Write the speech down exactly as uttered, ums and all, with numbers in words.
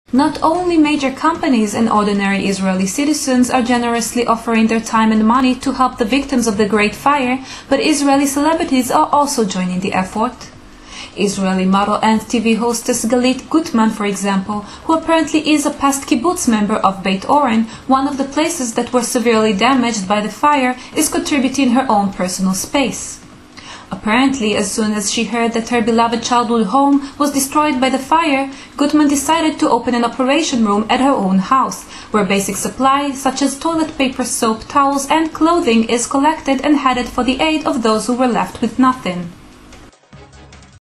Not only major companies and ordinary Israeli citizens are generously offering their time and money to help the victims of the Great Fire, but Israeli celebrities are also joining the effort. Israeli model and T V hostess Galit Guttmann, for example, who apparently is a past Kibutz member of Beit Oren, one of the places that were severely damaged by the fire, is contributing her own personal space. Apparently, as soon as she heard that her beloved childhood home was destroyed by the fire, Guttmann decided to open an operation room at her own house, where basic supplies such as toilet paper, soap, towels and clothing is collected and headed for the aid of those who were left with nothing.